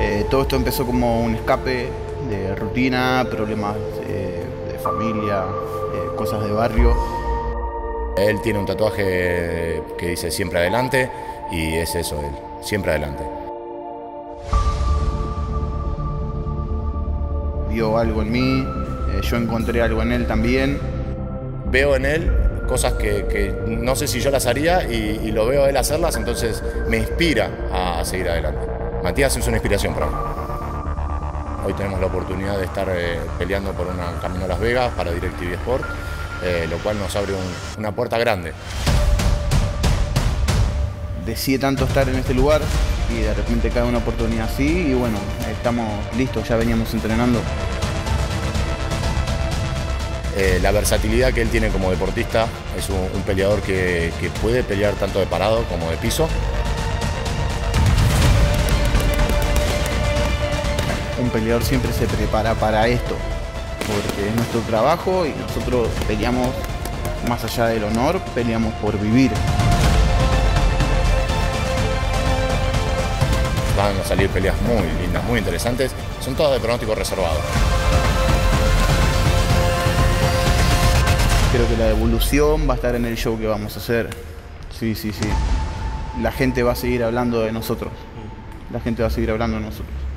Todo esto empezó como un escape de rutina, problemas de familia, cosas de barrio. Él tiene un tatuaje que dice siempre adelante y es eso él, siempre adelante. Vio algo en mí, yo encontré algo en él también. Veo en él cosas que no sé si yo las haría y lo veo a él hacerlas, entonces me inspira a seguir adelante. Matías es una inspiración para mí. Hoy tenemos la oportunidad de estar peleando por un camino a Las Vegas para DirecTV Sport, lo cual nos abre una puerta grande. Deseé tanto estar en este lugar y de repente cae una oportunidad así y bueno, estamos listos, ya veníamos entrenando. La versatilidad que él tiene como deportista, es un peleador que puede pelear tanto de parado como de piso. Un peleador siempre se prepara para esto, porque es nuestro trabajo y nosotros peleamos más allá del honor, peleamos por vivir. Van a salir peleas muy lindas, muy interesantes, son todas de pronóstico reservado. Creo que la evolución va a estar en el show que vamos a hacer. Sí. La gente va a seguir hablando de nosotros. La gente va a seguir hablando de nosotros.